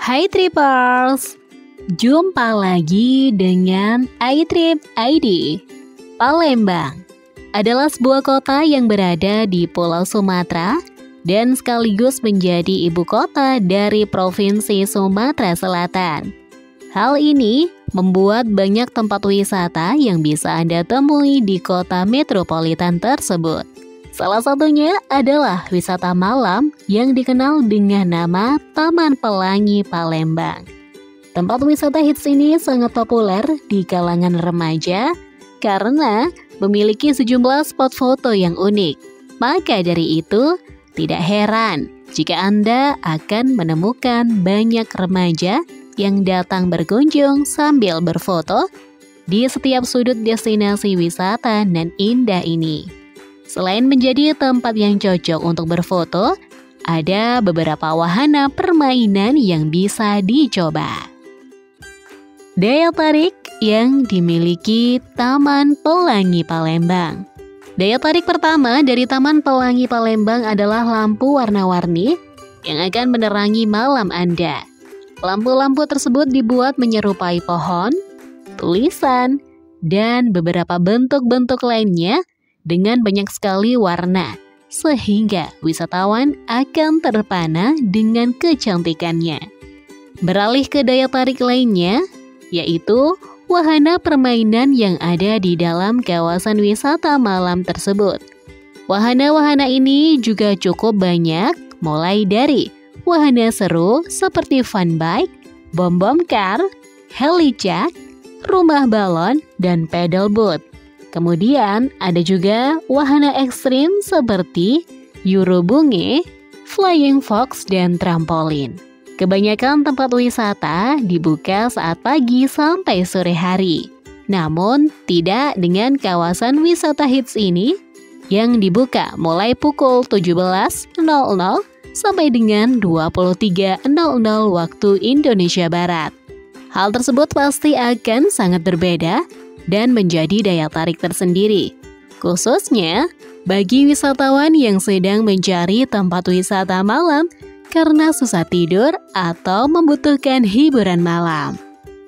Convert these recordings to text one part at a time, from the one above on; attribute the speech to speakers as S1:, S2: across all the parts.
S1: Hai Trippers, jumpa lagi dengan iTrip ID. Palembang adalah sebuah kota yang berada di Pulau Sumatera dan sekaligus menjadi ibu kota dari Provinsi Sumatera Selatan. Hal ini membuat banyak tempat wisata yang bisa Anda temui di kota metropolitan tersebut. Salah satunya adalah wisata malam yang dikenal dengan nama Taman Pelangi Palembang. Tempat wisata hits ini sangat populer di kalangan remaja karena memiliki sejumlah spot foto yang unik. Maka dari itu, tidak heran jika Anda akan menemukan banyak remaja yang datang berkunjung sambil berfoto di setiap sudut destinasi wisata nan indah ini. Selain menjadi tempat yang cocok untuk berfoto, ada beberapa wahana permainan yang bisa dicoba. Daya tarik yang dimiliki Taman Pelangi Palembang. Daya tarik pertama dari Taman Pelangi Palembang adalah lampu warna-warni yang akan menerangi malam Anda. Lampu-lampu tersebut dibuat menyerupai pohon, tulisan, dan beberapa bentuk-bentuk lainnya dengan banyak sekali warna, sehingga wisatawan akan terpana dengan kecantikannya. Beralih ke daya tarik lainnya, yaitu wahana permainan yang ada di dalam kawasan wisata malam tersebut. Wahana-wahana ini juga cukup banyak, mulai dari wahana seru seperti fun bike, bom-bom car, helicak, rumah balon, dan pedal boat. Kemudian ada juga wahana ekstrim seperti Eurobunge, flying fox, dan trampolin. Kebanyakan tempat wisata dibuka saat pagi sampai sore hari. Namun tidak dengan kawasan wisata hits ini yang dibuka mulai pukul 17.00 sampai dengan 23.00 waktu Indonesia Barat. Hal tersebut pasti akan sangat berbeda dan menjadi daya tarik tersendiri, khususnya bagi wisatawan yang sedang mencari tempat wisata malam karena susah tidur atau membutuhkan hiburan malam.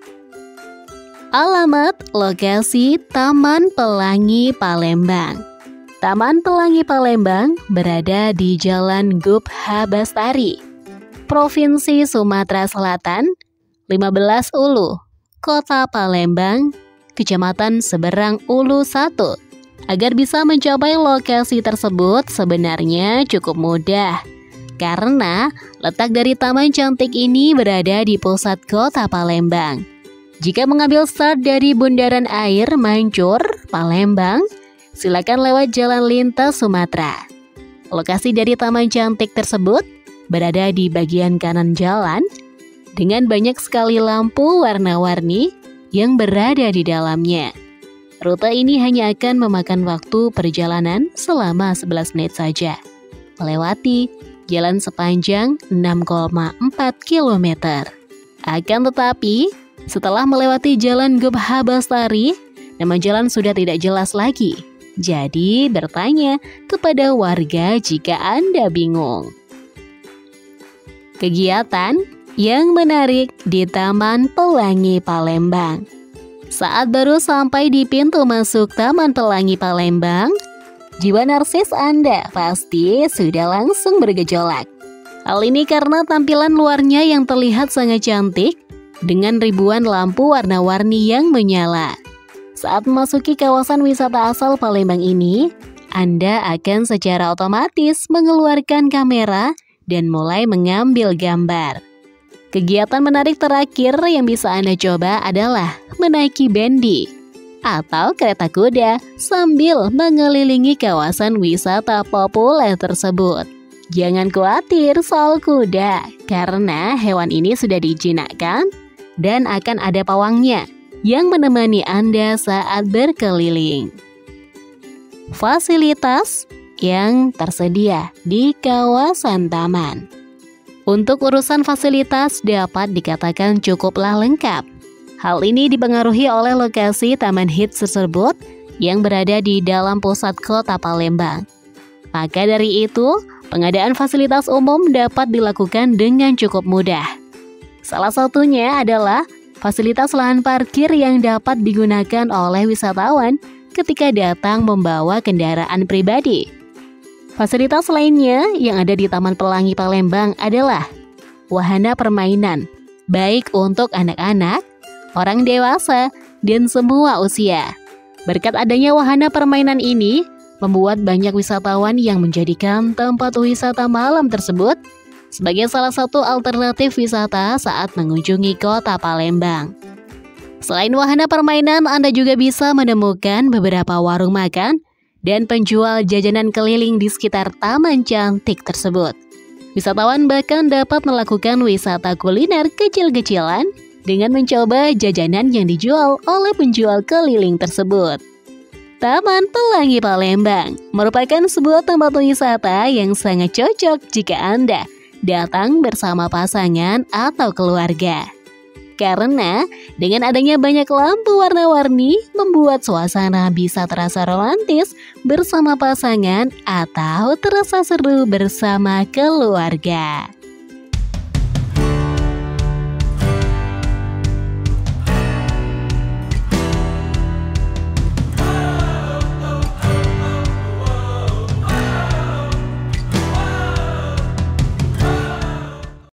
S1: Alamat lokasi Taman Pelangi Palembang. Taman Pelangi Palembang berada di Jalan Gup Habastari, Provinsi Sumatera Selatan, 15 Ulu, Kota Palembang, Kecamatan Seberang Ulu 1. Agar bisa mencapai lokasi tersebut sebenarnya cukup mudah, karena letak dari taman cantik ini berada di pusat kota Palembang. Jika mengambil start dari Bundaran Air Mancur, Palembang, silakan lewat Jalan Lintas Sumatera. Lokasi dari taman cantik tersebut berada di bagian kanan jalan dengan banyak sekali lampu warna-warni yang berada di dalamnya. Rute ini hanya akan memakan waktu perjalanan selama 11 menit saja, melewati jalan sepanjang 6,4 km. Akan tetapi, setelah melewati Jalan Gup Habastari, nama jalan sudah tidak jelas lagi. Jadi, bertanya kepada warga jika Anda bingung. Kegiatan yang menarik di Taman Pelangi Palembang. Saat baru sampai di pintu masuk Taman Pelangi Palembang, jiwa narsis Anda pasti sudah langsung bergejolak. Hal ini karena tampilan luarnya yang terlihat sangat cantik dengan ribuan lampu warna-warni yang menyala. Saat memasuki kawasan wisata asal Palembang ini, Anda akan secara otomatis mengeluarkan kamera dan mulai mengambil gambar. Kegiatan menarik terakhir yang bisa Anda coba adalah menaiki bendi atau kereta kuda sambil mengelilingi kawasan wisata populer tersebut. Jangan khawatir soal kuda, karena hewan ini sudah dijinakkan dan akan ada pawangnya yang menemani Anda saat berkeliling. Fasilitas yang tersedia di kawasan taman. Untuk urusan fasilitas dapat dikatakan cukuplah lengkap. Hal ini dipengaruhi oleh lokasi taman hits tersebut yang berada di dalam pusat kota Palembang. Maka dari itu, pengadaan fasilitas umum dapat dilakukan dengan cukup mudah. Salah satunya adalah fasilitas lahan parkir yang dapat digunakan oleh wisatawan ketika datang membawa kendaraan pribadi. Fasilitas lainnya yang ada di Taman Pelangi Palembang adalah wahana permainan, baik untuk anak-anak, orang dewasa, dan semua usia. Berkat adanya wahana permainan ini, membuat banyak wisatawan yang menjadikan tempat wisata malam tersebut sebagai salah satu alternatif wisata saat mengunjungi kota Palembang. Selain wahana permainan, Anda juga bisa menemukan beberapa warung makan dan penjual jajanan keliling di sekitar taman cantik tersebut. Wisatawan bahkan dapat melakukan wisata kuliner kecil-kecilan dengan mencoba jajanan yang dijual oleh penjual keliling tersebut. Taman Pelangi Palembang merupakan sebuah tempat wisata yang sangat cocok jika Anda datang bersama pasangan atau keluarga. Karena dengan adanya banyak lampu warna-warni membuat suasana bisa terasa romantis bersama pasangan atau terasa seru bersama keluarga.